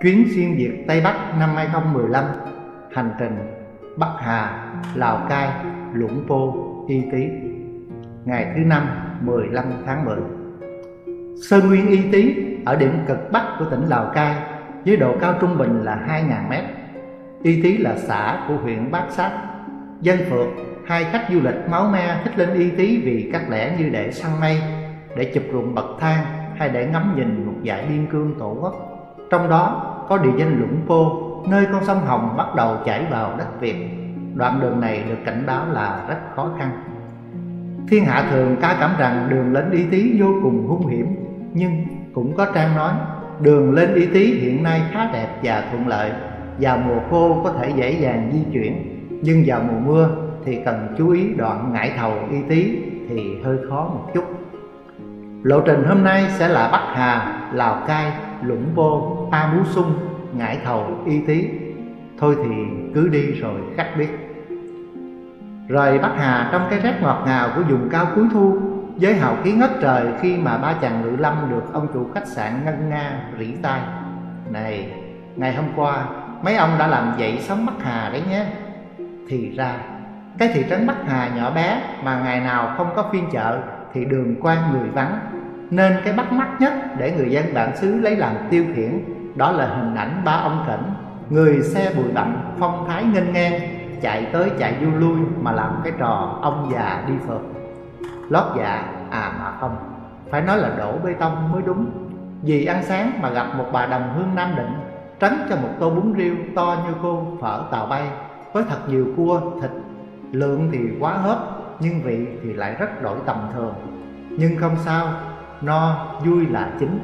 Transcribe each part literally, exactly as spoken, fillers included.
Chuyến xuyên Việt Tây Bắc năm hai không một lăm, hành trình Bắc Hà, Lào Cai, Lũng Pô, Y Tý. Ngày thứ năm, mười lăm tháng mười. Sơn nguyên Y Tý ở điểm cực bắc của tỉnh Lào Cai với độ cao trung bình là hai nghìn mét. Y Tý là xã của huyện Bát Sát. Dân phượt hay khách du lịch máu me thích lên Y Tý vì các lẽ như để săn mây, để chụp ruộng bậc thang hay để ngắm nhìn một dải biên cương tổ quốc. Trong đó có địa danh Lũng Pô, nơi con sông Hồng bắt đầu chảy vào đất Việt. Đoạn đường này được cảnh báo là rất khó khăn. Thiên hạ thường ca cảm rằng đường lên Y Tý vô cùng hung hiểm, nhưng cũng có trang nói đường lên Y Tý hiện nay khá đẹp và thuận lợi. Vào mùa khô có thể dễ dàng di chuyển, nhưng vào mùa mưa thì cần chú ý đoạn Ngãi Thầu Y Tý thì hơi khó một chút. Lộ trình hôm nay sẽ là Bắc Hà, Lào Cai, Lũng Pô, A Mú Xung, Ngãi Thầu, Y Tý. Thôi thì cứ đi rồi khách biết. Rời Bắc Hà trong cái rét ngọt ngào của vùng cao cuối thu, với hào khí ngất trời khi mà ba chàng ngự lâm được ông chủ khách sạn ngân nga rỉ tai: "Này, ngày hôm qua mấy ông đã làm dậy sóng Bắc Hà đấy nhé." Thì ra cái thị trấn Bắc Hà nhỏ bé mà ngày nào không có phiên chợ thì đường quan người vắng, nên cái bắt mắt nhất để người dân bản xứ lấy làm tiêu khiển đó là hình ảnh ba ông Cảnh, người xe bụi bặm phong thái nghênh ngang, chạy tới chạy vô lui mà làm cái trò ông già đi phượt. Lót dạ à mà không, phải nói là đổ bê tông mới đúng. Vì ăn sáng mà gặp một bà đồng hương Nam Định trấn cho một tô bún riêu to như cô phở tàu bay, với thật nhiều cua thịt, lượng thì quá hớp nhưng vị thì lại rất đổi tầm thường. Nhưng không sao, no vui là chính.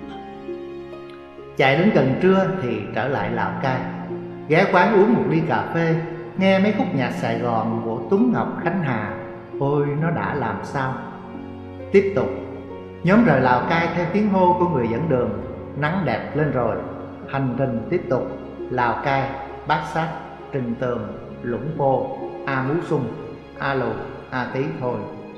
Chạy đến gần trưa thì trở lại Lào Cai, ghé quán uống một ly cà phê, nghe mấy khúc nhạc Sài Gòn của Tuấn Ngọc, Khánh Hà. Ôi nó đã làm sao. Tiếp tục, nhóm rời Lào Cai theo tiếng hô của người dẫn đường. Nắng đẹp lên rồi, hành trình tiếp tục Lào Cai, Bát Sát, Trình Tường, Lũng Pô, A Mú Xung, A Lù, A Tý thôi.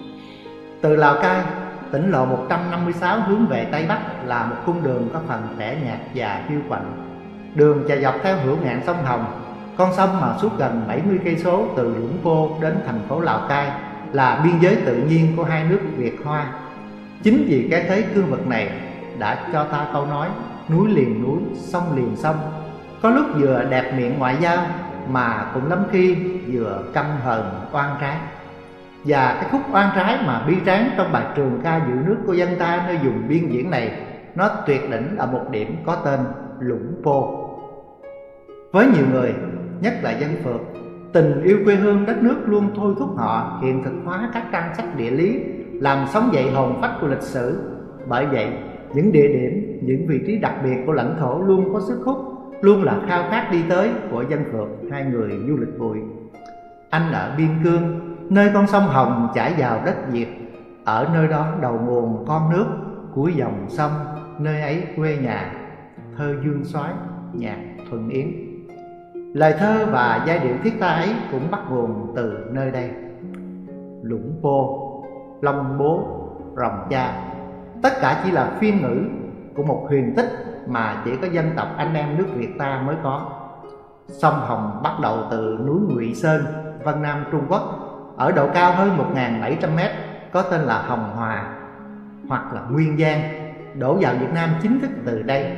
Từ Lào Cai, tỉnh lộ một trăm năm mươi sáu hướng về Tây Bắc là một cung đường có phần tẻ nhạt và hiu quạnh. Đường chạy dọc theo hữu ngạn sông Hồng, con sông mà suốt gần bảy mươi cây số từ Lũng Pô đến thành phố Lào Cai là biên giới tự nhiên của hai nước Việt Hoa. Chính vì cái thế cương vực này đã cho ta câu nói núi liền núi, sông liền sông. Có lúc vừa đẹp miệng ngoại giao mà cũng lắm khi vừa căm hờn oan trái. Và cái khúc oan trái mà bi tráng trong bài trường ca giữ nước của dân ta nơi vùng biên viễn này, nó tuyệt đỉnh ở một điểm có tên Lũng Pô. Với nhiều người, nhất là dân phượt, tình yêu quê hương đất nước luôn thôi thúc họ hiện thực hóa các trang sách địa lý, làm sống dậy hồn phách của lịch sử. Bởi vậy, những địa điểm, những vị trí đặc biệt của lãnh thổ luôn có sức hút, luôn là khao khát đi tới của dân phượt hay người du lịch bụi. Anh ở biên cương, nơi con sông Hồng chảy vào đất Việt, ở nơi đó đầu nguồn con nước, cuối dòng sông, nơi ấy quê nhà. Thơ Dương Soái, nhạc Thuận Yến. Lời thơ và giai điệu thiết tha ấy cũng bắt nguồn từ nơi đây. Lũng Pô, Long Bố, Rồng Cha, tất cả chỉ là phiên ngữ của một huyền tích mà chỉ có dân tộc anh em nước Việt ta mới có. Sông Hồng bắt đầu từ núi Ngụy Sơn, Vân Nam Trung Quốc, ở độ cao hơn một nghìn bảy trăm mét, có tên là Hồng Hòa hoặc là Nguyên Giang, đổ vào Việt Nam chính thức từ đây.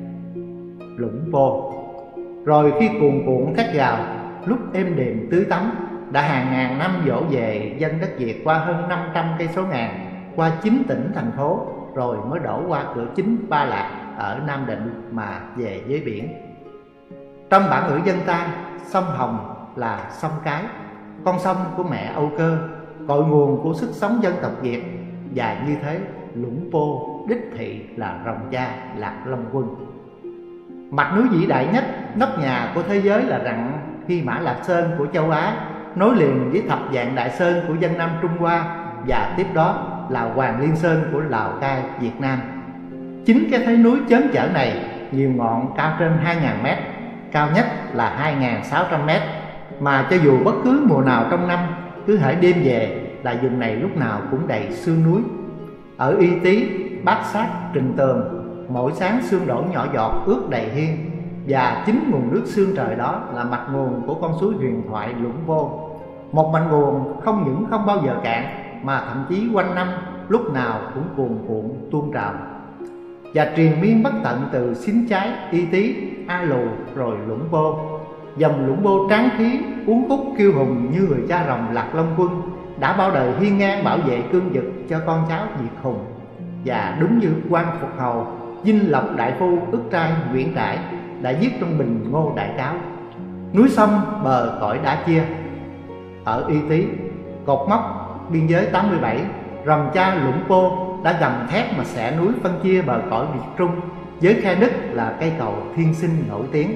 Lũng Pô rồi khi cuồn cuộn thét gào, lúc êm đềm tưới tắm, đã hàng ngàn năm dỗ về dân đất Việt qua hơn năm trăm cây số ngàn, qua chín tỉnh thành phố, rồi mới đổ qua cửa chính Ba Lạc ở Nam Định mà về với biển. Trong bản ngữ dân ta, sông Hồng là sông cái, con sông của mẹ Âu Cơ, cội nguồn của sức sống dân tộc Việt. Và như thế, Lũng Pô đích thị là Rồng Cha, Lạc Long Quân. Mặt núi vĩ đại nhất, nóc nhà của thế giới là rặng Hy Mã Lạp Sơn của châu Á, nối liền với thập vạn Đại Sơn của dân Nam Trung Hoa, và tiếp đó là Hoàng Liên Sơn của Lào Cai, Việt Nam. Chính cái thế núi chớm chở này, nhiều ngọn cao trên hai nghìn mét, cao nhất là hai nghìn sáu trăm mét, mà cho dù bất cứ mùa nào trong năm, cứ hễ đêm về là vùng này lúc nào cũng đầy sương núi. Ở Y Tý, Bát Sát, Trình Tường, mỗi sáng sương đổ nhỏ giọt ướt đầy hiên, và chính nguồn nước xương trời đó là mạch nguồn của con suối huyền thoại Lũng Pô. Một mạch nguồn không những không bao giờ cạn mà thậm chí quanh năm lúc nào cũng cuồn cuộn tuôn trào và triền miên bất tận từ Xín Trái, Y Tý, A Lù rồi Lũng Pô. Dòng Lũng Pô tráng khí uốn khúc kiêu hùng như người cha rồng Lạc Long Quân đã bao đời hiên ngang bảo vệ cương vực cho con cháu Diệt Hùng. Và đúng như quan Phục Hầu, Dinh Lộc đại phu ức trai Nguyễn Trãi đã viết trong Bình Ngô Đại Cáo: núi sông bờ cõi đã chia. Ở Y Tý, cột mốc biên giới tám mươi bảy, rồng cha Lũng Pô đã gầm thét mà xẻ núi phân chia bờ cõi Việt Trung với khe nứt là cây cầu thiên sinh nổi tiếng.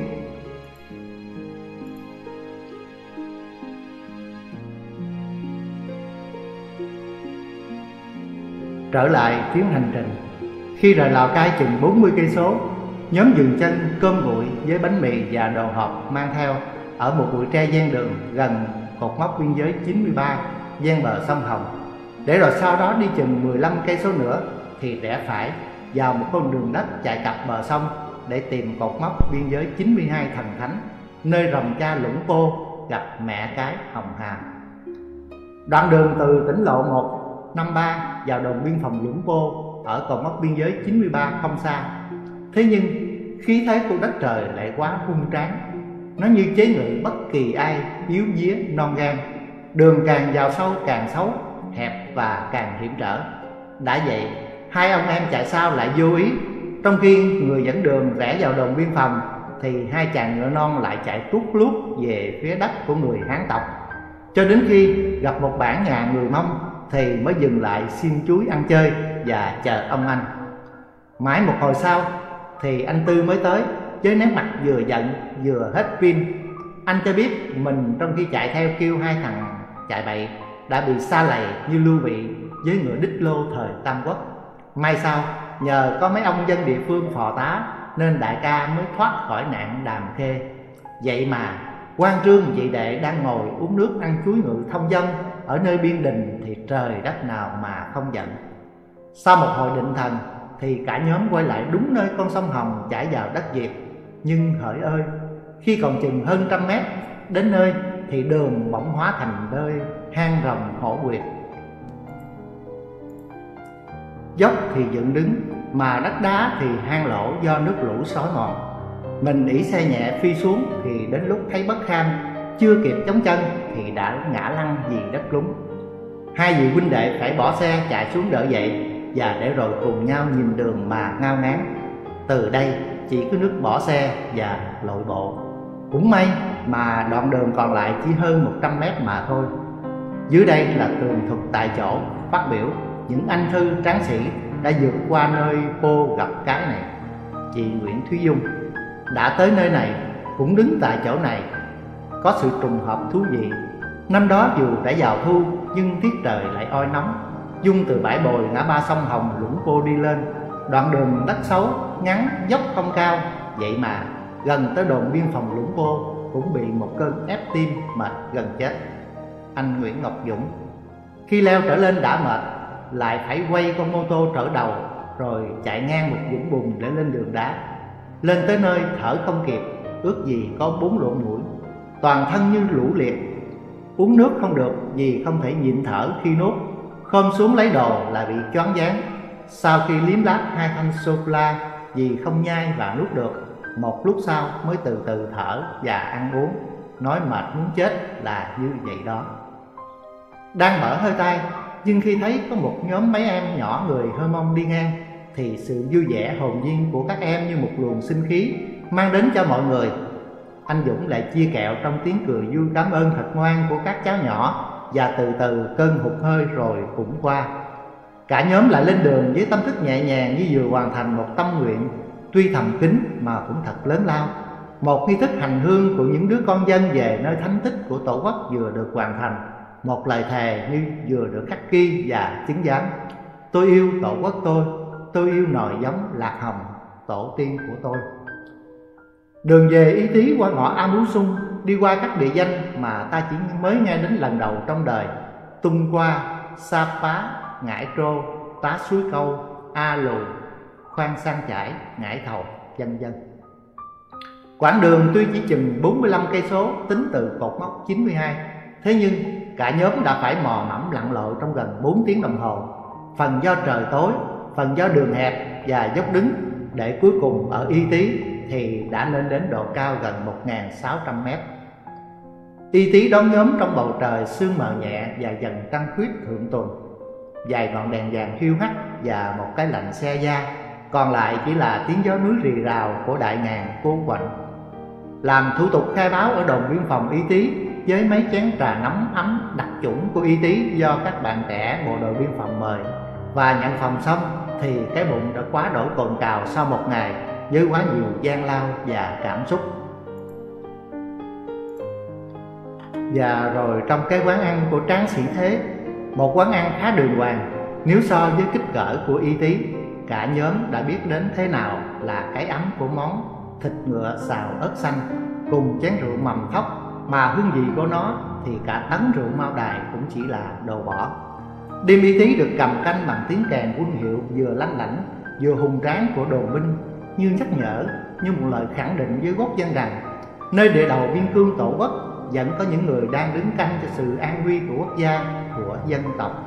Trở lại chuyến hành trình, khi rời Lào Cai chừng bốn mươi cây số, nhóm dừng chân cơm nguội với bánh mì và đồ hộp mang theo ở một bụi tre ven đường gần cột mốc biên giới chín mươi ba ven bờ sông Hồng, để rồi sau đó đi chừng mười lăm cây số nữa thì rẽ phải vào một con đường đất chạy cặp bờ sông để tìm cột mốc biên giới chín mươi hai Thần Thánh, nơi rồng cha Lũng Pô gặp mẹ cái Hồng Hà. Đoạn đường từ tỉnh lộ một năm ba vào đồn biên phòng Lũng Pô ở cột mốc biên giới chín mươi ba không xa. Thế nhưng khí thế của đất trời lại quá hung tráng, nó như chế ngự bất kỳ ai yếu vía non gan. Đường càng vào sâu càng xấu, hẹp và càng hiểm trở. Đã vậy, hai ông em chạy sau lại vô ý, trong khi người dẫn đường rẽ vào đồn biên phòng thì hai chàng ngựa non lại chạy tuốt lút về phía đất của người Hán tộc, cho đến khi gặp một bản nhà người Mông thì mới dừng lại xin chuối ăn chơi và chờ ông anh. Mãi một hồi sau thì anh Tư mới tới với nét mặt vừa giận vừa hết pin. Anh cho biết mình trong khi chạy theo kêu hai thằng chạy bậy đã bị sa lầy như Lưu Bị với ngựa đích lô thời Tam Quốc. May sao nhờ có mấy ông dân địa phương phò tá nên đại ca mới thoát khỏi nạn đàm khê. Vậy mà quan trương vị đệ đang ngồi uống nước ăn chuối ngự thông dong ở nơi biên đình thì trời đất nào mà không giận. Sau một hồi định thần thì cả nhóm quay lại đúng nơi con sông Hồng chảy vào đất Việt. Nhưng hỡi ơi, khi còn chừng hơn trăm mét đến nơi thì đường bỗng hóa thành nơi hang rồng hổ quyệt. Dốc thì dựng đứng mà đất đá thì hang lỗ do nước lũ xói mòn. Mình ỷ xe nhẹ phi xuống thì đến lúc thấy bất kham, chưa kịp chống chân thì đã ngã lăn vì đất lún. Hai vị huynh đệ phải bỏ xe chạy xuống đỡ dậy và để rồi cùng nhau nhìn đường mà ngao ngán. Từ đây chỉ có nước bỏ xe và lội bộ. Cũng may mà đoạn đường còn lại chỉ hơn một trăm mét mà thôi. Dưới đây là tường thuật tại chỗ phát biểu những anh thư tráng sĩ đã vượt qua nơi Pô gặp cái này. Chị Nguyễn Thúy Dung đã tới nơi này, cũng đứng tại chỗ này. Có sự trùng hợp thú vị. Năm đó dù đã vào thu nhưng tiết trời lại oi nóng. Dung từ bãi bồi ngã ba sông Hồng Lũng Pô đi lên. Đoạn đường đất xấu, ngắn, dốc không cao. Vậy mà gần tới đồn biên phòng Lũng Pô cũng bị một cơn ép tim mệt gần chết. Anh Nguyễn Ngọc Dũng khi leo trở lên đã mệt, lại phải quay con mô tô trở đầu rồi chạy ngang một vũng bùn để lên đường đá. Lên tới nơi thở không kịp, ước gì có bốn lỗ mũi, toàn thân như lũ liệt. Uống nước không được vì không thể nhịn thở khi nuốt. Khom xuống lấy đồ là bị choáng váng. Sau khi liếm láp hai thanh sô-cô-la vì không nhai và nuốt được, một lúc sau mới từ từ thở và ăn uống. Nói mệt muốn chết là như vậy đó. Đang mở hơi tay, nhưng khi thấy có một nhóm mấy em nhỏ người Hơ Mông đi ngang thì sự vui vẻ hồn nhiên của các em như một luồng sinh khí mang đến cho mọi người. Anh Dũng lại chia kẹo trong tiếng cười vui cảm ơn thật ngoan của các cháu nhỏ. Và từ từ cơn hụt hơi rồi cũng qua. Cả nhóm lại lên đường với tâm thức nhẹ nhàng như vừa hoàn thành một tâm nguyện, tuy thầm kín mà cũng thật lớn lao. Một nghi thức hành hương của những đứa con dân về nơi thánh tích của Tổ quốc vừa được hoàn thành. Một lời thề như vừa được khắc ghi và chứng giám. Tôi yêu Tổ quốc tôi, tôi yêu nòi giống Lạc Hồng, tổ tiên của tôi. Đường về Y Tý qua ngõ A Mú Sung, đi qua các địa danh mà ta chỉ mới nghe đến lần đầu trong đời: Tung Qua, Sa Pá, Ngãi Trô, Tá Suối Câu, A Lù, Khoan Sang Chải, Ngãi Thầu, vân vân. Quãng đường tuy chỉ chừng bốn mươi lăm cây số tính từ cột mốc chín mươi hai, thế nhưng cả nhóm đã phải mò mẫm lặn lội trong gần bốn tiếng đồng hồ, phần do trời tối, phần do đường hẹp và dốc đứng, để cuối cùng ở Y Tý thì đã lên đến độ cao gần một nghìn sáu trăm mét. Y Tý đón nhóm trong bầu trời sương mờ nhẹ và dần trăng khuyết thượng tuần. Vài ngọn đèn vàng hiu hắt và một cái lạnh xe da, còn lại chỉ là tiếng gió núi rì rào của đại ngàn cô quạnh. Làm thủ tục khai báo ở đồn biên phòng Y Tý với mấy chén trà nóng ấm đặc chủng của Y Tý do các bạn trẻ bộ đội biên phòng mời, và nhận phòng xong thì cái bụng đã quá đổ cồn cào sau một ngày với quá nhiều gian lao và cảm xúc. Và rồi trong cái quán ăn của Tráng Sĩ Thế, một quán ăn khá đường hoàng, nếu so với kích cỡ của Y Tý, cả nhóm đã biết đến thế nào là cái ấm của món thịt ngựa xào ớt xanh cùng chén rượu mầm thóc, mà hương vị của nó thì cả tấn rượu Mao Đài cũng chỉ là đồ bỏ. Đêm Y Tý được cầm canh bằng tiếng kèn quân hiệu vừa lanh lảnh vừa hùng tráng của đồn binh, như nhắc nhở, như một lời khẳng định với gót dân rằng nơi địa đầu biên cương tổ quốc vẫn có những người đang đứng canh cho sự an nguy của quốc gia, của dân tộc.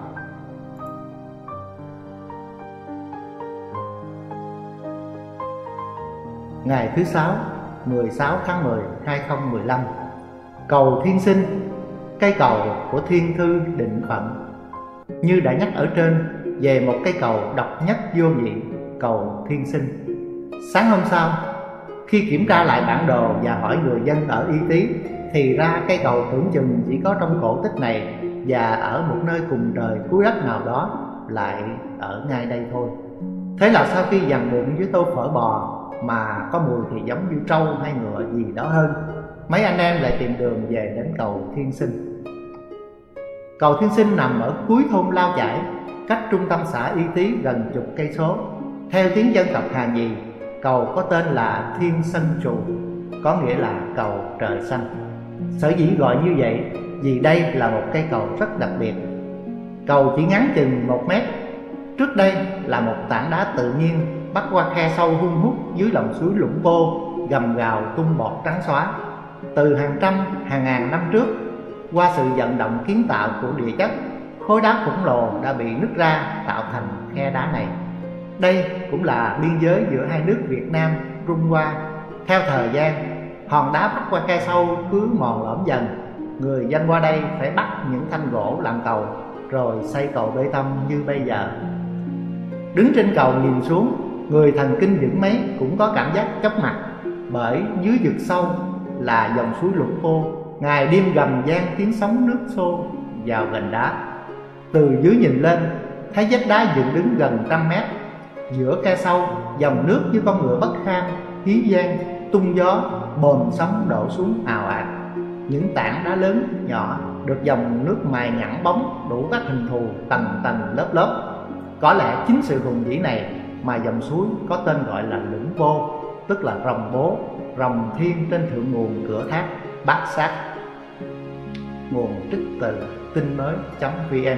Ngày thứ sáu, mười sáu tháng mười năm hai nghìn không trăm mười lăm, cầu Thiên Sinh, cây cầu của Thiên Thư Định Phận. Như đã nhắc ở trên về một cây cầu độc nhất vô nhị, cầu Thiên Sinh. Sáng hôm sau, khi kiểm tra lại bản đồ và hỏi người dân ở Y Tý, thì ra cây cầu tưởng chừng chỉ có trong cổ tích này và ở một nơi cùng trời cuối đất nào đó lại ở ngay đây thôi. Thế là sau khi dằn bụng với tô phở bò mà có mùi thì giống như trâu hay ngựa gì đó hơn, mấy anh em lại tìm đường về đến cầu Thiên Sinh. Cầu Thiên Sinh nằm ở cuối thôn Lao Chải, cách trung tâm xã Y Tý gần chục cây số. Theo tiếng dân tộc Hà Nhì, cầu có tên là Thiên Sân Trù, có nghĩa là cầu trời xanh. Sở dĩ gọi như vậy vì đây là một cây cầu rất đặc biệt. Cầu chỉ ngắn chừng một mét. Trước đây là một tảng đá tự nhiên bắt qua khe sâu hun hút dưới lòng suối Lũng Pô, gầm gào tung bọt trắng xóa. Từ hàng trăm hàng ngàn năm trước, qua sự vận động kiến tạo của địa chất, khối đá khổng lồ đã bị nứt ra tạo thành khe đá này. Đây cũng là biên giới giữa hai nước Việt Nam, Trung Hoa. Theo thời gian, hòn đá bắt qua khe sâu cứ mòn lõm dần. Người dân qua đây phải bắt những thanh gỗ làm cầu, rồi xây cầu bê tông như bây giờ. Đứng trên cầu nhìn xuống, người thần kinh vững mấy cũng có cảm giác chóng mặt, bởi dưới vực sâu là dòng suối Lũng Pô, ngày đêm gầm vang tiếng sóng nước xô vào gành đá. Từ dưới nhìn lên, thấy vách đá dựng đứng gần trăm mét. Giữa khe sâu, dòng nước như con ngựa bất kham, hí vang, tung gió, bồn sóng đổ xuống ào ạt. Những tảng đá lớn, nhỏ được dòng nước mài nhẵn bóng đủ các hình thù tầng tầng lớp lớp. Có lẽ chính sự hùng vĩ này mà dòng suối có tên gọi là Lũng Pô, tức là rồng bố, rồng thiên trên thượng nguồn cửa thác Bát Sát. Nguồn trích từ tin mới chấm vn.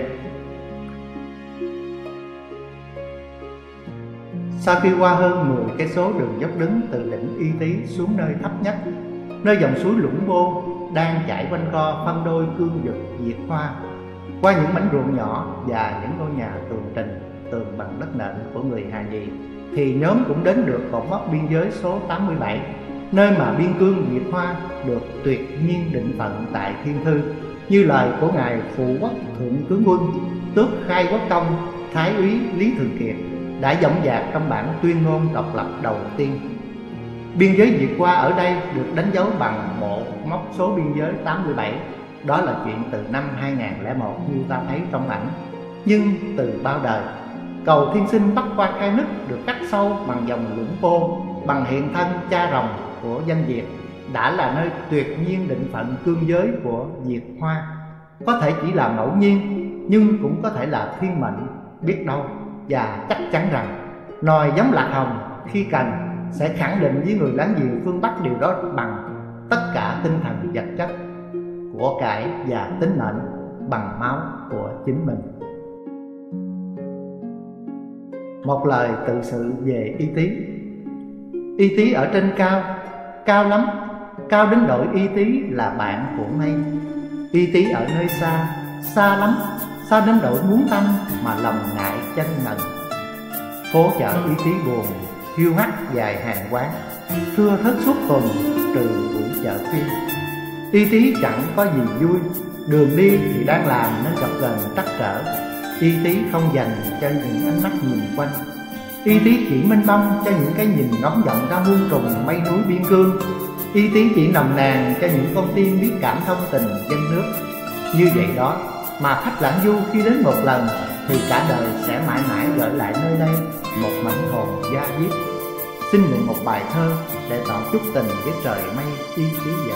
Sau khi qua hơn mười cây số đường dốc đứng từ đỉnh Y Tý xuống nơi thấp nhất, nơi dòng suối Lũng Pô đang chảy quanh co phân đôi cương vực Việt Hoa, qua những mảnh ruộng nhỏ và những ngôi nhà tường trình, tường bằng đất nện của người Hà Nhì, thì nhóm cũng đến được cột mốc biên giới số tám mươi bảy, nơi mà biên cương Việt Hoa được tuyệt nhiên định phận tại Thiên Thư, như lời của ngài Phụ Quốc Thượng Tướng Quân, tước khai quốc công Thái úy Lý Thường Kiệt đã dõng dạc trong bản tuyên ngôn độc lập đầu tiên. Biên giới Việt Hoa ở đây được đánh dấu bằng bộ mốc số biên giới tám mươi bảy. Đó là chuyện từ năm hai nghìn không trăm lẻ một như ta thấy trong ảnh. Nhưng từ bao đời, cầu Thiên Sinh bắc qua khe nứt được cắt sâu bằng dòng Lũng Pô, bằng hiện thân cha rồng của dân Việt, đã là nơi tuyệt nhiên định phận cương giới của Việt Hoa. Có thể chỉ là ngẫu nhiên, nhưng cũng có thể là thiên mệnh, biết đâu. Và chắc chắn rằng nòi giống lạc hồng khi cần sẽ khẳng định với người láng giềng phương Bắc điều đó bằng tất cả tinh thần vật chất, của cải và tính mệnh, bằng máu của chính mình. Một lời tự sự về Y Tý. Y Tý ở trên cao, cao lắm, cao đến độ Y Tý là bạn của mây. Y Tý ở nơi xa, xa lắm, xa đến độ muốn tâm mà lòng ngại chân ngần. Phố chợ Y Tý buồn, hiu hắt dài hàng quán, thưa thớt suốt tuần trừ buổi chợ phiên. Y Tý chẳng có gì vui, đường đi thì đang làm nên gặp gần trắc trở. Y Tý không dành cho những ánh mắt nhìn quanh, Y Tý chỉ minh bông cho những cái nhìn ngóng vọng ra muôn trùng mây núi biên cương. Y Tý chỉ nồng nàn cho những con tim biết cảm thông tình dân nước. Như vậy đó mà khách lãng du khi đến một lần thì cả đời sẽ mãi mãi gửi lại nơi đây một mảnh hồn da diết. Xin mượn một bài thơ để tỏ chút tình với trời mây Y Tý vậy.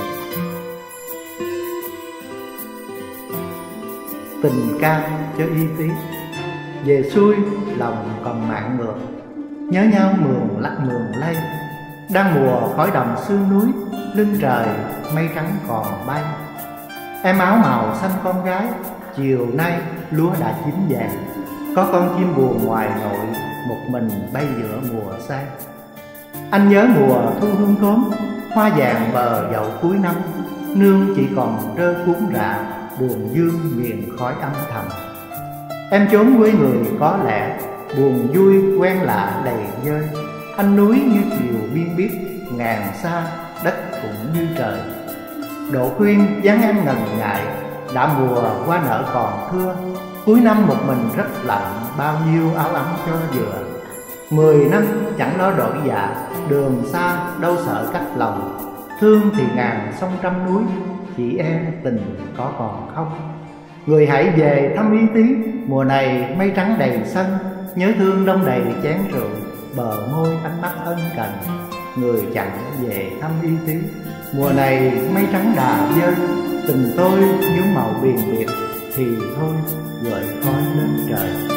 Tình ca cho Y Tý. Về xuôi lòng còn mạn ngược, nhớ nhau mường lắc mường lây. Đang mùa khói đồng sương núi, lưng trời mây trắng còn bay. Em áo màu xanh con gái, chiều nay lúa đã chín vàng. Có con chim buồn ngoài nội, một mình bay giữa mùa xa. Anh nhớ mùa thu hương thốn, hoa vàng bờ dậu cuối năm. Nương chỉ còn rơ cuốn rạ, buồn dương miền khói âm thầm. Em trốn quê người có lẽ, buồn vui quen lạ đầy dơi. Anh núi như chiều biên biết, ngàn xa đất cũng như trời. Độ khuyên dáng em ngần ngại, đã mùa hoa nở còn thưa. Cuối năm một mình rất lạnh, bao nhiêu áo ấm cho vừa. Mười năm chẳng lo đổi dạ, đường xa đâu sợ cách lòng. Thương thì ngàn sông trăm núi, chỉ e tình có còn không. Người hãy về thăm Y Tý, mùa này mây trắng đầy sân. Nhớ thương đông đầy chén rượu, bờ môi ánh mắt ân cần. Người chẳng về thăm Y Tý, mùa này mây trắng đà dơi. Tình tôi nhuốm màu biền biệt, thì thôi gợi khói lên trời.